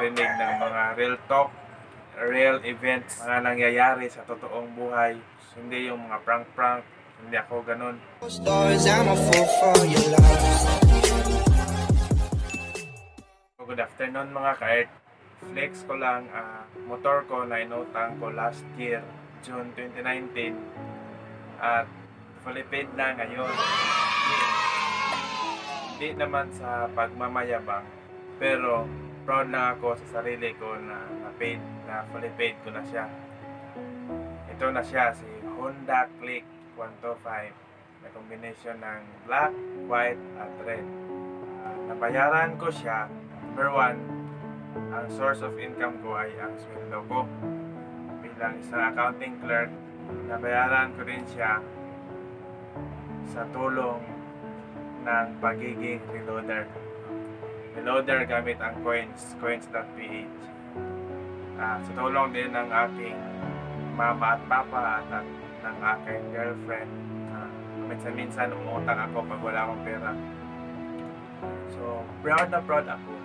makarinig ng mga real talk, real events, mga nangyayari sa totoong buhay. Hindi yung mga prank-prank, hindi ako ganun. Good afternoon mga ka-Earth. Flex ko lang, motor ko na inutang ko last year, June 2019. At fully paid na ngayon. Hindi naman sa pagmamayabang, pero proud na ako sa sarili ko na fully paid ko na siya. Ito na siya, si Honda Click 125. May combination ng black, white, at red. Nabayaran ko siya. Number one, ang source of income ko ay ang sweldo ko. Bilang isang accounting clerk, nabayaran ko din siya sa tulong ng pagiging reloader. Reloader gamit ang coins.ph. Sa tulong din ng aking mama at papa at ng aking girlfriend. Minsan-minsan umutang ako pag wala akong pera. So, proud na proud ako.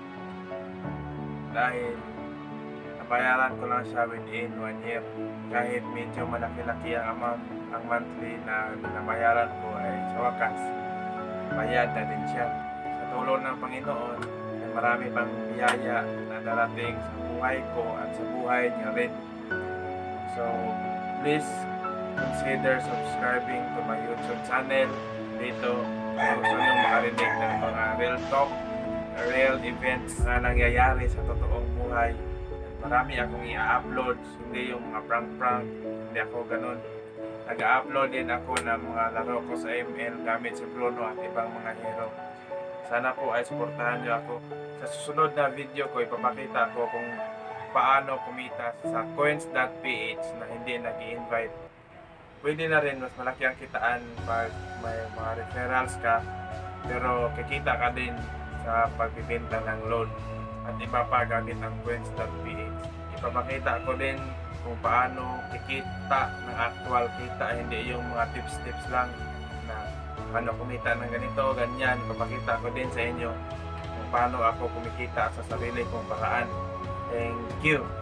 Dahil nabayaran ko lang siya within 1 year. Kahit medyo malaki-laki ang amount, ang monthly na nabayaran ko ay sa wakas, bayad na din siya. Sa tulong ng Panginoon, ay marami pang biyaya na darating sa buhay ko at sa buhay niya rin. So, please consider subscribing to my YouTube channel. Dito, kung gusto nyo makarinig ng mga real talk, real events na nangyayari sa totoong buhay. Marami akong i-upload, hindi yung mga prank-prank, hindi ako ganun. Nag-upload din ako ng mga laro ko sa ML gamit si Bruno at ibang mga hero. Sana po ay suportahan nyo ako. Sa susunod na video ko, ipapakita ko kung paano kumita sa coins.ph na hindi nag-i-invite. Pwede na rin, mas malaki ang kitaan pag may mga referrals ka, pero kikita ka din sa pagbibenta ng loan at iba pa gamit ang coins.ph. Ipapakita ko din kung paano kikita ng actual kita, hindi yung mga tips lang na paano kumita ng ganito, ganyan. Ipapakita ko din sa inyo kung paano ako kumikita sa sarili kong paraan. Thank you!